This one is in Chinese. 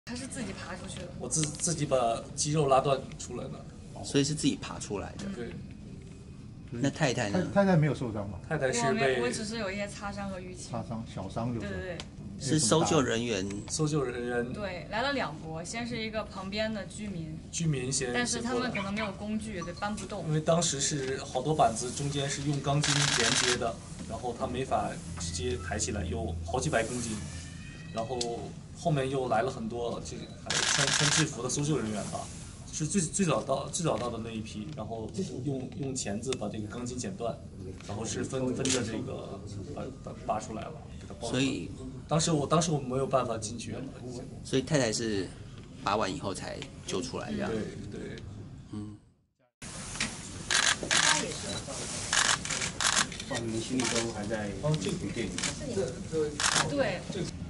他是自己爬出去的。 我自己把肌肉拉断出来的。 所以是自己爬出来的。 对。 那太太呢？ 太太没有受伤吧？ 太太是被我只是有一些擦伤和淤青。 擦伤，小伤就是。 对。 是搜救人员。 搜救人员对，来了2波，先是一个旁边的居民先， 但是他们可能没有工具，对，搬不动。 因为当时是好多板子中间是用钢筋连接的，然后他没法直接抬起来，有好几百公斤。然后后面又来了很多，这个还穿制服的搜救人员吧，是最早到的那一批，然后用钳子把这个钢筋剪断，然后是分着这个把拔出来了，给它抱出来。 所以当时我没有办法进去。 所以太太是拔完以后才救出来这样。 对。 他也是。 你们行李都还在旅店里。 对。